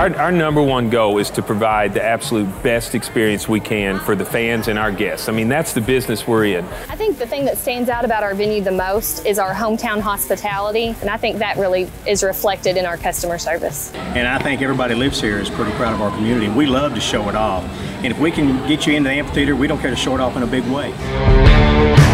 Our number one goal is to provide the absolute best experience we can for the fans and our guests. I mean, that's the business we're in. I think the thing that stands out about our venue the most is our hometown hospitality, and I think that really is reflected in our customer service. And I think everybody who lives here is pretty proud of our community. We love to show it off. And if we can get you into the amphitheater, we don't care to show it off in a big way.